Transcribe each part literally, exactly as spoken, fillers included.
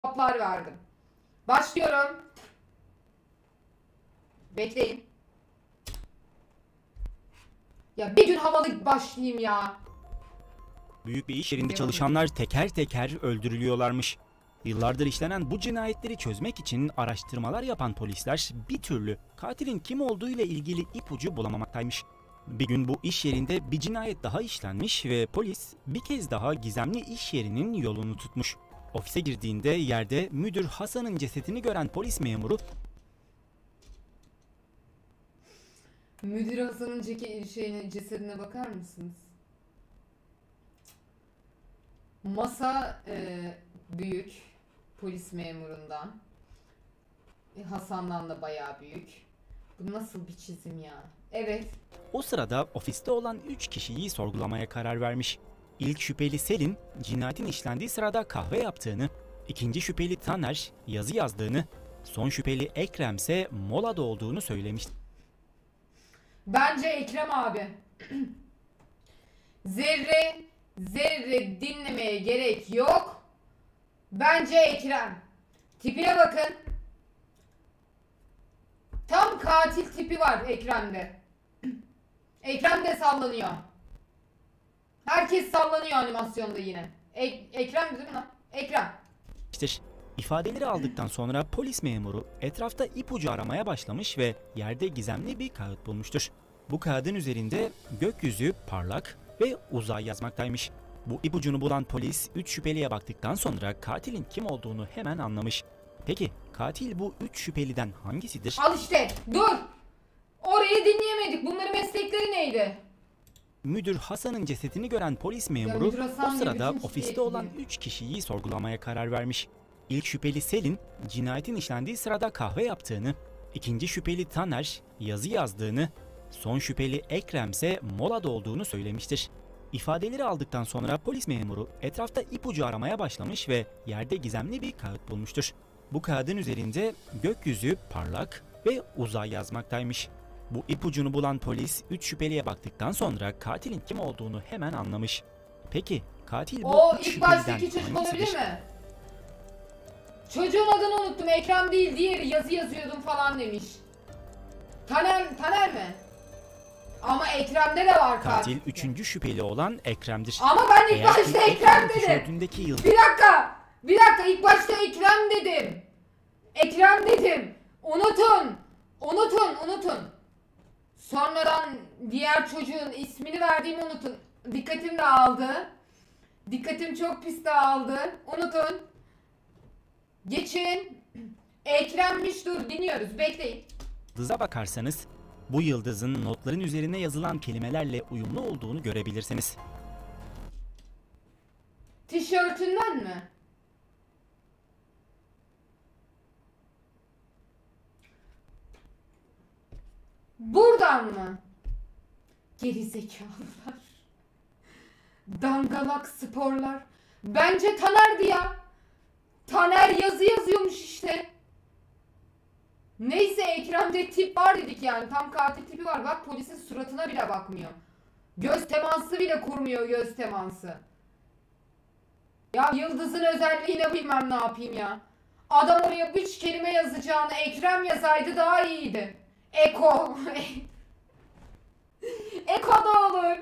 cevaplar verdim. Başlıyorum. Bekleyin. Ya bir gün havalı başlayayım ya. Büyük bir iş yerinde çalışanlar teker teker öldürülüyorlarmış. Yıllardır işlenen bu cinayetleri çözmek için araştırmalar yapan polisler bir türlü katilin kim olduğu ile ilgili ipucu bulamamaktaymış. Bir gün bu iş yerinde bir cinayet daha işlenmiş ve polis bir kez daha gizemli iş yerinin yolunu tutmuş. Ofise girdiğinde yerde müdür Hasan'ın cesedini gören polis memuru Müdür Hasan'ın şeyine, cesedine bakar mısınız? Masa e, büyük. Polis memurundan. E, Hasan'dan da bayağı büyük. Bu nasıl bir çizim ya? Evet. o sırada ofiste olan üç kişiyi sorgulamaya karar vermiş. İlk şüpheli Selin, cinayetin işlendiği sırada kahve yaptığını, ikinci şüpheli Taner, yazı yazdığını, son şüpheli Ekrem ise molada olduğunu söylemiş. Bence Ekrem abi. Zerre, zerre dinlemeye gerek yok. Bence Ekrem. Tipine bakın. Tam katil tipi var Ekrem'de. Ekrem de sallanıyor. Herkes sallanıyor animasyonda yine. Ek Ekrem değil mi lan? Ekrem. İfadeleri aldıktan sonra polis memuru etrafta ipucu aramaya başlamış ve yerde gizemli bir kağıt bulmuştur. Bu kağıdın üzerinde gökyüzü, parlak ve uzay yazmaktaymış. Bu ipucunu bulan polis üç şüpheliye baktıktan sonra katilin kim olduğunu hemen anlamış. Peki katil bu üç şüpheliden hangisidir? Al işte, dur. Orayı dinleyemedik. Bunların meslekleri neydi? Müdür Hasan'ın cesedini gören polis memuru o sırada ofiste olan üç kişiyi sorgulamaya karar vermiş. İlk şüpheli Selin, cinayetin işlendiği sırada kahve yaptığını, ikinci şüpheli Taner, yazı yazdığını, son şüpheli Ekrem ise molada olduğunu söylemiştir. İfadeleri aldıktan sonra polis memuru etrafta ipucu aramaya başlamış ve yerde gizemli bir kağıt bulmuştur. Bu kağıdın üzerinde gökyüzü, parlak ve uzay yazmaktaymış. Bu ipucunu bulan polis üç şüpheliye baktıktan sonra katilin kim olduğunu hemen anlamış. Peki katil bu o üç ilk baştaki şüpheliden çocuk hangisidir? olabilir mi? Çocuğun adını unuttum. Ekrem değil, diğeri yazı yazıyordum falan demiş. Taner, Taner mi? Ama Ekrem'de de var katil. Katil üçüncü şüpheli olan Ekrem'dir. Ama ben ilk Eğer başta ki Ekrem dedim. tişörtündeki yıldız Bir dakika. Bir dakika ilk başta Ekrem dedim. Ekrem dedim. Unutun. Unutun, unutun. Sonradan diğer çocuğun ismini verdiğimi unutun. Dikkatim dağıldı. Dikkatim çok pis dağıldı. Unutun. Geçin. Ekrem'miş, dur dinliyoruz. Bekleyin. yıldıza bakarsanız bu yıldızın notların üzerine yazılan kelimelerle uyumlu olduğunu görebilirsiniz. Tişörtünden mi? Buradan mı? Gerizekalılar. Dangalak sporlar. Bence Taner'di ya. Taner yazı yazıyormuş işte. Neyse Ekrem'de tip var dedik yani. Tam katil tipi var. Bak polisin suratına bile bakmıyor. Göz teması bile kurmuyor, göz teması. Ya Yıldız'ın özelliğine bilmem ne yapayım ya. Adam oraya üç kelime yazacağını Ekrem yazaydı daha iyiydi. Eko. Eko da olur.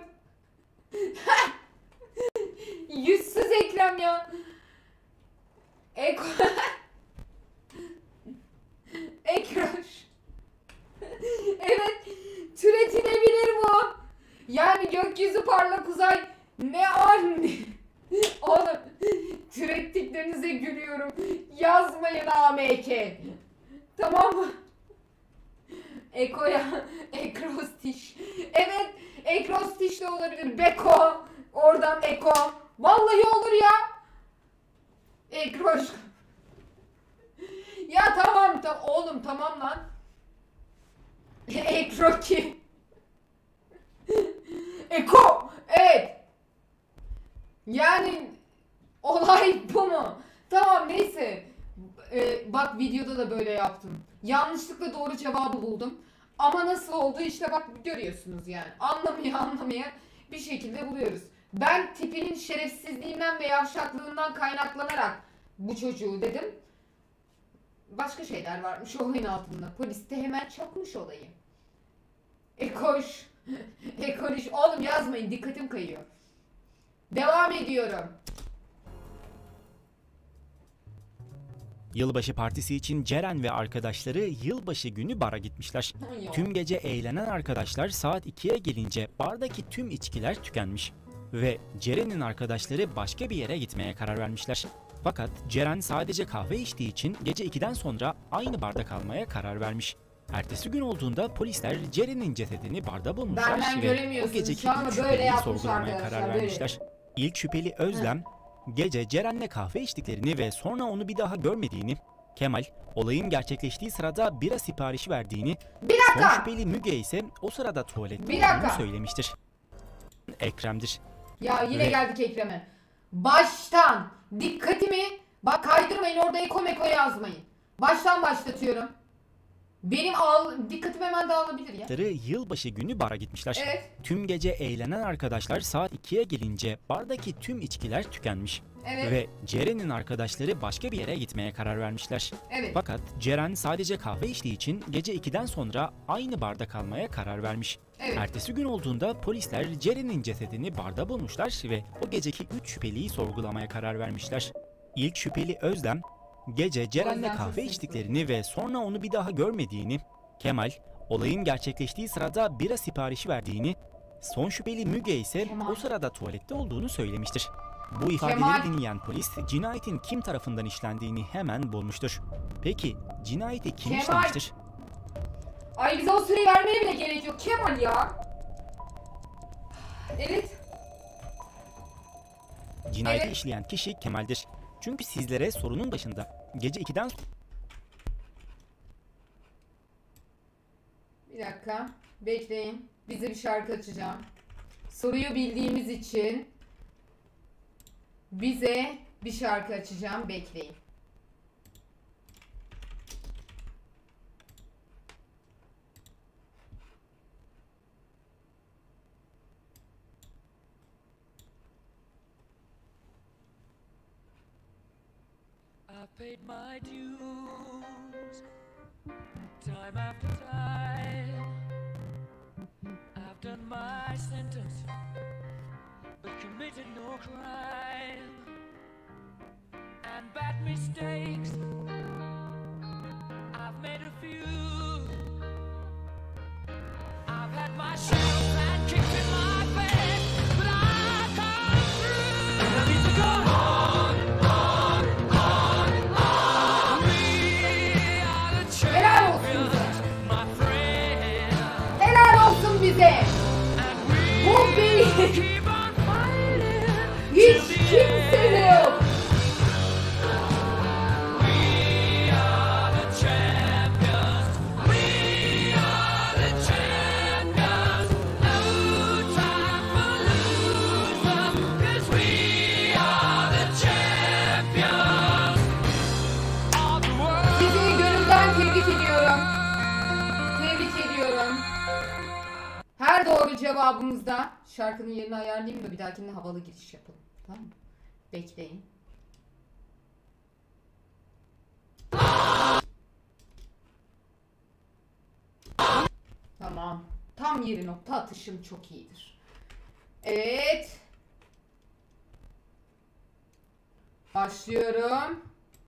Yüzsüz Ekrem ya. Eko. Ekroş. Evet. Türetilebilir bu. Yani gökyüzü parlak uzay. Ne an? Oğlum. Türettiklerinize gülüyorum. Yazmayın A M K. Tamam mı? Eko'ya. Ekrostiş. Evet. Ekrostiş de olabilir. Beko. Oradan Eko. Vallahi olur ya. Ekroş. Ya tamam tam oğlum tamam lan. Ekroki. Eko. Evet. Yani olay bu mu? Tamam neyse. Ee, bak videoda da böyle yaptım. Yanlışlıkla doğru cevabı buldum. Ama nasıl oldu işte bak görüyorsunuz yani. Anlamaya anlamaya bir şekilde buluyoruz. Ben tipinin şerefsizliğinden ve yavşaklığından kaynaklanarak bu çocuğu dedim. Başka şeyler varmış olayın altında. Polis de hemen çakmış olayı. E koş. E konuş. Oğlum yazmayın, dikkatim kayıyor. Devam ediyorum. Yılbaşı partisi için Ceren ve arkadaşları yılbaşı günü bara gitmişler. Tüm gece eğlenen arkadaşlar saat ikiye gelince bardaki tüm içkiler tükenmiş. Ve Ceren'in arkadaşları başka bir yere gitmeye karar vermişler. Fakat Ceren sadece kahve içtiği için gece ikiden sonra aynı barda kalmaya karar vermiş. Ertesi gün olduğunda polisler Ceren'in cesedini barda bulmuşlar ve o geceki üç şüpheliyi sorgulamaya karar vermişler. İlk şüpheli Özlem, gece Ceren'le kahve içtiklerini ve sonra onu bir daha görmediğini, Kemal, olayın gerçekleştiği sırada bira siparişi verdiğini, son şüpheli Müge ise o sırada tuvalette olduğunu söylemiştir. Ekrem'dir. Ya yine ve... geldik Ekrem'e. Baştan dikkatimi, bak kaydırmayın, orada eko meko yazmayın. Baştan başlatıyorum. Benim al, dikkatim hemen dağılabilir ya. Yılbaşı günü bara gitmişler. Evet. Tüm gece eğlenen arkadaşlar saat ikiye gelince bardaki tüm içkiler tükenmiş. Evet. Ve Ceren'in arkadaşları başka bir yere gitmeye karar vermişler. Evet. Fakat Ceren sadece kahve içtiği için gece ikiden sonra aynı barda kalmaya karar vermiş. Evet. Ertesi gün olduğunda polisler Ceren'in cesedini barda bulmuşlar ve o geceki üç şüpheliyi sorgulamaya karar vermişler. İlk şüpheli Özlem, gece Ceren'le kahve içtiklerini ve sonra onu bir daha görmediğini, Kemal, olayın gerçekleştiği sırada bira siparişi verdiğini, son şüpheli Müge ise Kemal. o sırada tuvalette olduğunu söylemiştir. Bu ifadeleri Kemal. dinleyen polis cinayetin kim tarafından işlendiğini hemen bulmuştur. Peki cinayeti kim Kemal. işlemiştir? Ay bize o süreyi vermeye bile gerek yok Kemal ya. Evet. Cinayeti evet. işleyen kişi Kemal'dir. Çünkü sizlere sorunun başında gece ikiden... Bir dakika. Bekleyin. Bize bir şarkı açacağım. Soruyu bildiğimiz için bize bir şarkı açacağım. Bekleyin. I paid my dues, time after time. I've done my sentence, but committed no crime. And bad mistakes, I've made a few. I've had my shadows and kicks in my bed, but I've come through. And I need to go on, on, on, on. We are the champions, my friend. Helal olsun bize. Bu bir. Keep on fighting. Hiç kimse de yok. We are the champions. We are the champions. No time for losers, 'cause we are the champions of the world. Sizi gönülden tebrik ediyorum. Tebrik ediyorum. Her doğru cevabımızda şarkının yerini ayarlayayım da bir dahakinde havalı giriş yapalım. Tamam mı? Bekleyin. Tamam. Tam yeri nokta atışım çok iyidir. Evet. Başlıyorum.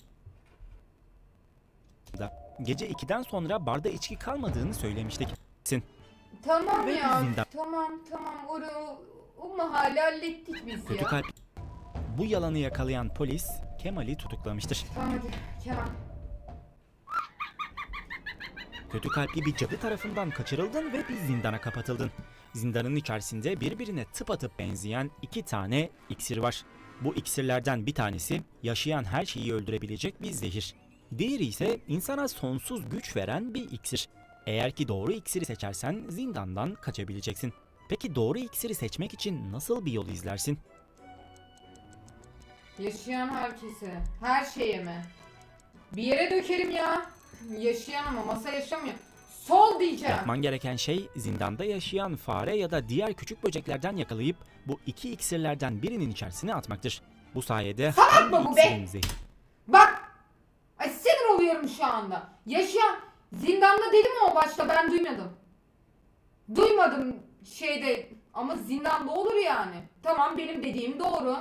Gece ikiden sonra barda içki kalmadığını söylemiştik. Sin. Tamam Ve ya. zindan. Tamam tamam. O, o mahalle hallettik biz Kötü ya. kalp. Bu yalanı yakalayan polis Kemal'i tutuklamıştır. Tamam hadi. Kemal. Kötü kalpli bir cadı tarafından kaçırıldın ve bir zindana kapatıldın. Zindanın içerisinde birbirine tıpatıp benzeyen iki tane iksir var. Bu iksirlerden bir tanesi yaşayan her şeyi öldürebilecek bir zehir. Diğeri ise insana sonsuz güç veren bir iksir. Eğer ki doğru iksiri seçersen zindandan kaçabileceksin. Peki doğru iksiri seçmek için nasıl bir yol izlersin? Yaşayan herkese. Her şeye mi? Bir yere dökerim ya. Yaşayan ama masa yaşamıyor. Sol diyeceğim. Yapman gereken şey zindanda yaşayan fare ya da diğer küçük böceklerden yakalayıp bu iki iksirlerden birinin içerisine atmaktır. Bu sayede Salak mı hangi bu be? iksirin zehri Bak. Ay sinir oluyorum şu anda. Yaşayan zindanda dedi mi o başta, ben duymadım. Duymadım şeyde ama zindanda olur yani. Tamam, benim dediğim doğru.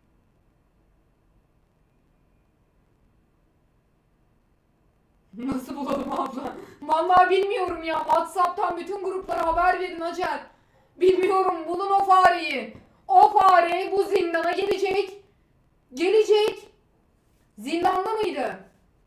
Nasıl bulalım abla? Vallahi bilmiyorum ya. WhatsApp'tan bütün gruplara haber verin Hacer. Bilmiyorum, bulun o fareyi. O fare bu zindana gelecek. Gelecek. Zindanda mıydı?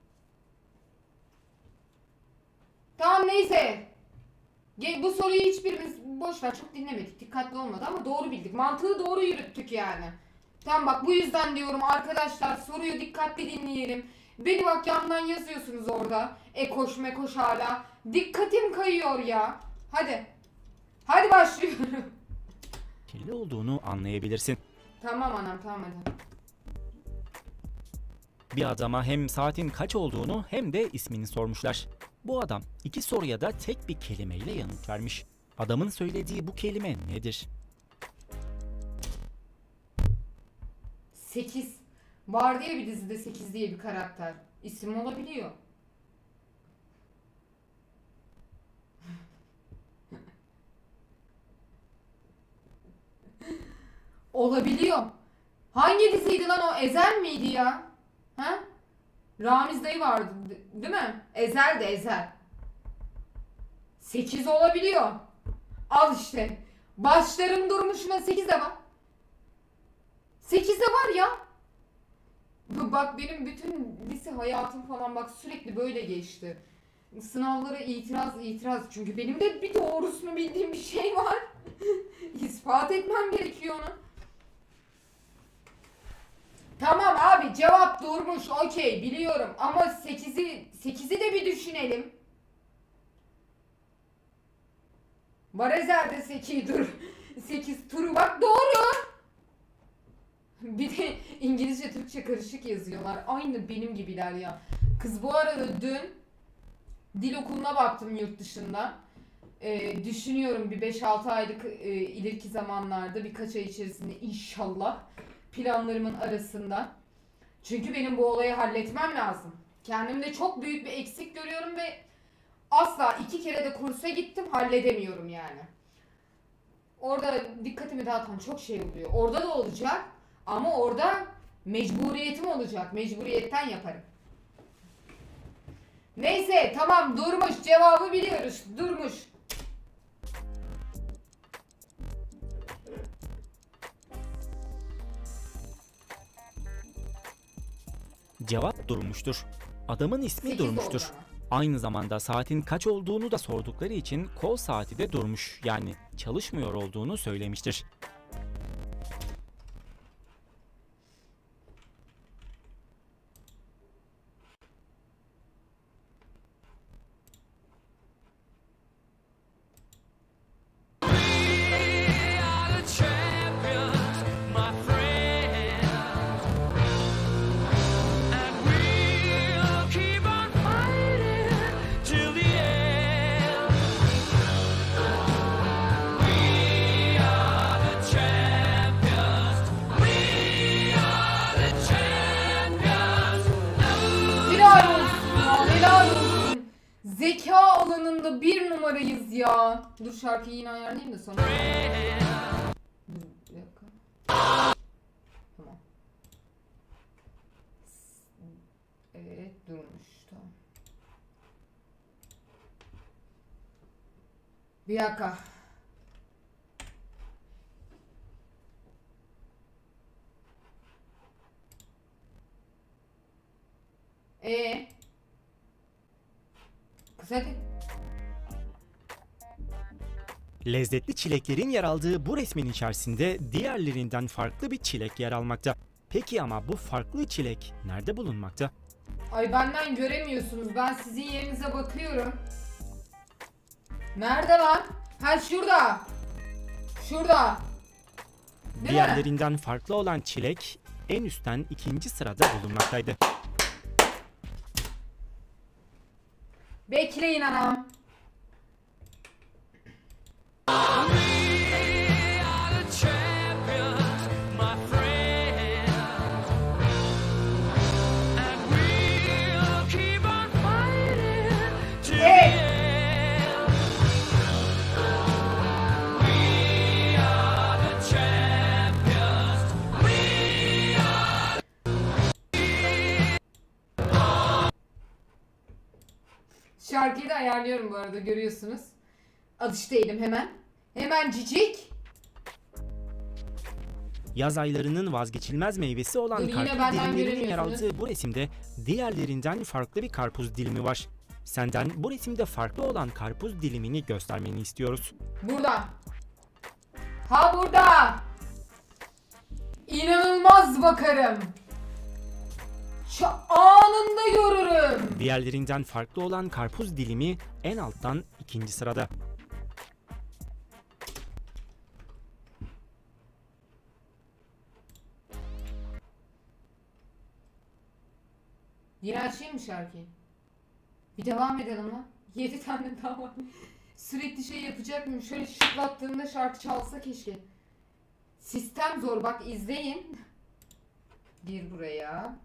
Tamam neyse. Ge- Bu soruyu hiçbirimiz boş ver, çok dinlemedik. Dikkatli olmadı ama doğru bildik. Mantığı doğru yürüttük yani. Tamam bak, bu yüzden diyorum arkadaşlar, soruyu dikkatli dinleyelim. Beni bak yandan yazıyorsunuz orada. Ekoş mekoş hala. Dikkatim kayıyor ya. Hadi. Hadi başlıyorum. Kirli olduğunu anlayabilirsin. Tamam anam, tamam hadi. Bir adama hem saatin kaç olduğunu hem de ismini sormuşlar. Bu adam iki soruya da tek bir kelimeyle yanıt vermiş. Adamın söylediği bu kelime nedir? sekiz. Var diye bir dizide sekiz diye bir karakter. İsim olabiliyor. Olabiliyor. Hangi diziydi lan o? Ezel miydi ya? Ha? Ramiz dayı vardı d- değil mi? Ezel de Ezel. sekiz olabiliyor. Al işte. Başlarım durmuşuna sekiz de var. sekiz de var ya. Bu bak, benim bütün lise hayatım falan bak sürekli böyle geçti. Sınavlara itiraz itiraz. Çünkü benim de bir doğrusunu bildiğim bir şey var. İspat etmem gerekiyor onu. Tamam abi, cevap durmuş, okey biliyorum ama sekizi sekizi de bir düşünelim. Varezer'de sekiz dur. sekiz turu bak doğru. Bir de İngilizce Türkçe karışık yazıyorlar. Aynı benim gibiler ya. Kız bu arada dün dil okuluna baktım yurt dışında. Ee, düşünüyorum bir beş altı aylık e, ileriki zamanlarda, birkaç ay içerisinde inşallah, planlarımın arasında. Çünkü benim bu olayı halletmem lazım. Kendimde çok büyük bir eksik görüyorum ve asla, iki kere de kursa gittim, halledemiyorum yani. Orada dikkatimi dağıtan çok şey oluyor. Orada da olacak ama orada mecburiyetim olacak. Mecburiyetten yaparım. Neyse tamam, durmuş, cevabı biliyoruz. Durmuş. Cevap durmuştur. Adamın ismi sekiz durmuştur. oldu ama. Aynı zamanda saatin kaç olduğunu da sordukları için kol saati de durmuş, yani çalışmıyor olduğunu söylemiştir. We are the champions, my friend, and we'll keep on fighting till the end. We are the champions. We are the champions. Helal olsun ya, helal olsun. Zeka alanında bir numarayız ya. Dur, şarkıyı yine ayarlayayım da sonra. Dur bir dakika. Tamam. Evet, durmuş. Tamam. Bir dakika. Ee? Kız hadi. Lezzetli çileklerin yer aldığı bu resmin içerisinde diğerlerinden farklı bir çilek yer almakta. Peki ama bu farklı çilek nerede bulunmakta? Ay benden göremiyorsunuz. Ben sizin yerinize bakıyorum. Nerede lan? Ha şurada. Şurada. Değil mi? Diğerlerinden farklı olan çilek en üstten ikinci sırada bulunmaktaydı. Bekleyin anam. We are the champions, my friend, and Şarkıyı da ayarlıyorum bu arada, görüyorsunuz. Alış değilim hemen. Hemen cicik. Yaz aylarının vazgeçilmez meyvesi olan Dur, yine karpuz benden dilimlerinin yer göremiyorsunuz. aldığı bu resimde diğerlerinden farklı bir karpuz dilimi var. Senden bu resimde farklı olan karpuz dilimini göstermeni istiyoruz. Burada. Ha burada. İnanılmaz bakarım. Şu anında görürüm. Diğerlerinden farklı olan karpuz dilimi en alttan ikinci sırada. Yine açayım mı şarkıyı? Bir devam edelim lan. Yedi tane daha var. Sürekli şey yapacak mıyım? Şöyle şıklattığımda şarkı çalsa keşke. Sistem zor, bak izleyin. Bir buraya.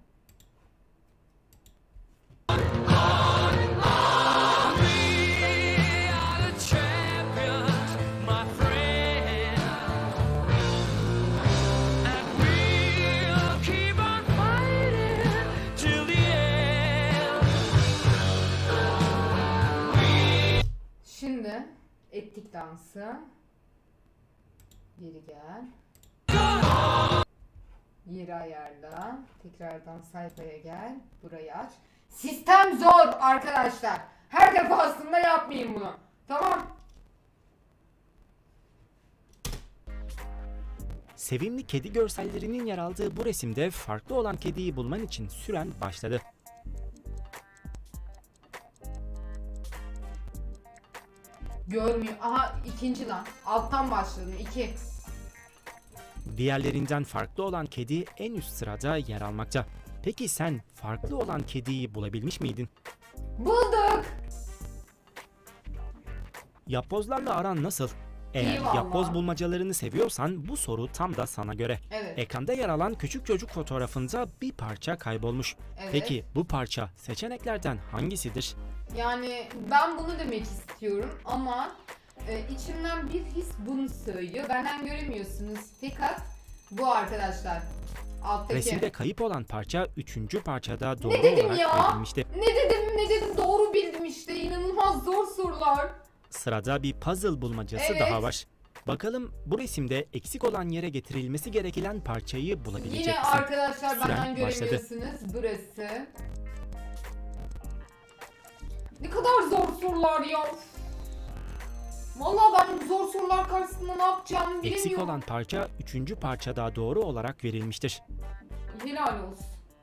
We are the champions, my friend, and we'll keep on fighting till the end. Şimdi ettik dansı. Geri gel. Yeri ayarla. Tekrardan sayfaya gel. Burayı aç. Sistem zor arkadaşlar. Her defasında yapmayın bunu. Tamam. Sevimli kedi görsellerinin yer aldığı bu resimde farklı olan kediyi bulman için süren başladı. Görmüyor. Aha ikinci lan. Alttan başladım. İki. Diğerlerinden farklı olan kedi en üst sırada yer almakta. Peki sen farklı olan kediyi bulabilmiş miydin? Bulduk. Yapbozlarla aran nasıl? İyi Eğer vallahi. yapboz bulmacalarını seviyorsan bu soru tam da sana göre. Evet. Ekranda yer alan küçük çocuk fotoğrafında bir parça kaybolmuş. Evet. Peki bu parça seçeneklerden hangisidir? Yani ben bunu demek istiyorum ama e, içimden bir his bunu söylüyor. Benden göremiyorsunuz. Fakat bu arkadaşlar. Alttaki. Resimde kayıp olan parça üçüncü parçada doğru dedim olarak ya? verilmişti. Ne dedim ne dedim doğru bildim işte. İnanılmaz zor sorular. Sırada bir puzzle bulmacası Evet. daha var. Bakalım bu resimde eksik olan yere getirilmesi gereken parçayı bulabilecek Yine misin? arkadaşlar Süren benden başladı. göremiyorsunuz. Burası. Ne kadar zor sorular ya. Vallahi ben bu zor sorular karşısında ne yapacağımı bilemiyorum. Eksik olan parça üçüncü parçada doğru olarak verilmiştir. Helal olsun.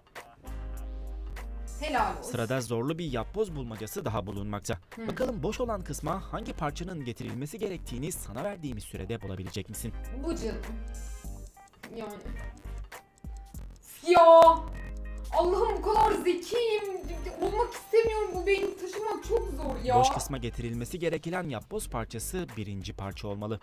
Helal olsun. Sırada zorlu bir yapboz bulmacası daha bulunmakta. Hı. Bakalım boş olan kısma hangi parçanın getirilmesi gerektiğini sana verdiğimiz sürede bulabilecek misin? Bu canım. Yani. Ya. Allah'ım bu kadar zekiyim. Olmak istemiyorum. Bu beyni taşımak çok zor ya. Boş kısma getirilmesi gereken yapboz parçası birinci parça olmalı.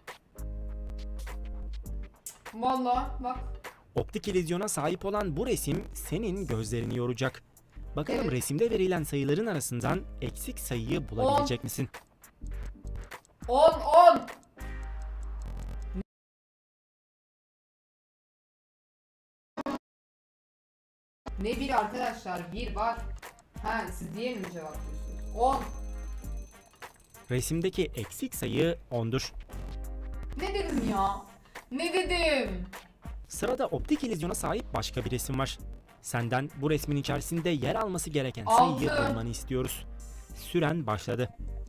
Vallahi bak. Optik illüzyona sahip olan bu resim senin gözlerini yoracak. Bakalım Evet. resimde verilen sayıların arasından eksik sayıyı bulabilecek misin? on on. Ne bir arkadaşlar? Bir var. Ha siz diye mi cevaplıyorsunuz? on. Resimdeki eksik sayı on'dur. Ne dedim ya? Ne dedim? Sırada optik illüzyona sahip başka bir resim var. Senden bu resmin içerisinde yer alması gereken Altı. sayıyı bulmanı istiyoruz. Süren başladı.